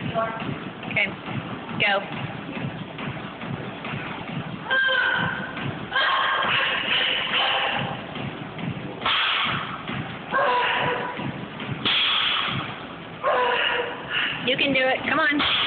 Okay, go. You can do it. Come on.